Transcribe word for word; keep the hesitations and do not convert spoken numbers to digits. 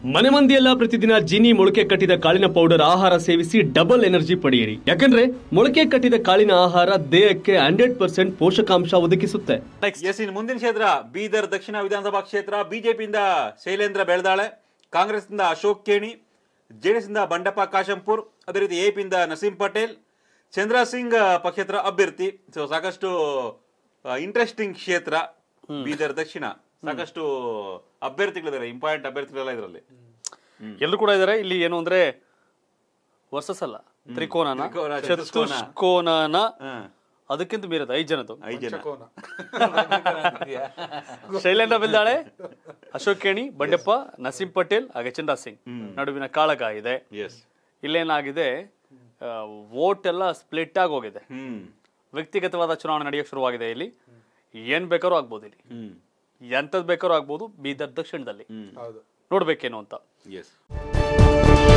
ಮನೆ ಮಂದಿಯೆಲ್ಲ ಪ್ರತಿದಿನ ಜೀನಿ ಮೊಳಕೆ ಕಟ್ಟಿದ ಕಾಳಿನ ಪೌಡರ್ ಆಹಾರ ಸೇವಿಸಿ ಡಬಲ್ ಎನರ್ಜಿ ಪಡೆಯಿರಿ. ಯಾಕಂದ್ರೆ ಮೊಳಕೆ ಕಟ್ಟಿದ ಕಾಳಿನ ಆಹಾರ ದೇಹಕ್ಕೆ ಹಂಡ್ರೆಡ್ ಪರ್ಸೆಂಟ್ ಪೋಷಕಾಂಶ ಒದಗಿಸುತ್ತೆ. ಮುಂದಿನ ಕ್ಷೇತ್ರ ಬೀದರ್ ದಕ್ಷಿಣ ವಿಧಾನಸಭಾ ಕ್ಷೇತ್ರ. ಬಿಜೆಪಿಯಿಂದ ಶೈಲೇಂದ್ರ ಬೆಳದಾಳೆ, ಕಾಂಗ್ರೆಸ್ನಿಂದ ಅಶೋಕ್ ಕೇಣಿ, ಜೆಡಿಎಸ್ ಇಂದ ಬಂಡೆಪ್ಪ ಕಾಶಂಪುರ್, ಅದೇ ರೀತಿ ಎಪಿಯಿಂದ ನಸೀಂ ಪಟೇಲ್, ಚಂದ್ರ ಸಿಂಗ್ ಪಕ್ಷೇತರ ಅಭ್ಯರ್ಥಿ. ಸೊ ಸಾಕಷ್ಟು ಇಂಟ್ರೆಸ್ಟಿಂಗ್ ಕ್ಷೇತ್ರ ಬೀದರ್ ದಕ್ಷಿಣ. ಸಾಕಷ್ಟು ಅಭ್ಯರ್ಥಿಗಳಿದ್ದಾರೆ, ಇಂಪಾರ್ಟೆಂಟ್ ಅಭ್ಯರ್ಥಿಗಳೆಲ್ಲ ಇದರಲ್ಲಿ ಎಲ್ಲರೂ ಕೂಡ ಇದಾರೆ. ಇಲ್ಲಿ ಏನು ಅಂದ್ರೆ ವರ್ಸಸ್ ಅಲ್ಲ, ತ್ರಿಕೋನನ ಚತುಷ್ಕೋನನ ಅದಕ್ಕಿಂತ ಮೀರದ ಐದು ಜನದ್ದು ಐದು ಜನ. ಶೈಲೇಂದ್ರ ಬೆಲ್ದಾಳೆ, ಅಶೋಕ್ ಕೇಣಿ, ಬಂಡೆಪ್ಪ, ನಸೀಂ ಪಟೇಲ್ ಹಾಗೆ ಚಂದ್ರ ಸಿಂಗ್ ನಡುವಿನ ಕಾಳಗ ಇದೆ. ಇಲ್ಲೇನಾಗಿದೆ, ವೋಟ್ ಎಲ್ಲ ಸ್ಪ್ಲಿಟ್ ಆಗಿ ಹೋಗಿದೆ. ವ್ಯಕ್ತಿಗತವಾದ ಚುನಾವಣೆ ನಡೆಯಕ್ಕೆ ಶುರುವಾಗಿದೆ. ಇಲ್ಲಿ ಏನ್ ಬೇಕಾದ್ರೂ ಆಗ್ಬೋದು, ಇಲ್ಲಿ ಎಂತದ್ ಬೇಕಾದ್ರೂ ಆಗ್ಬೋದು ಬೀದರ್ ದಕ್ಷಿಣದಲ್ಲಿ. ನೋಡ್ಬೇಕೇನು ಅಂತ.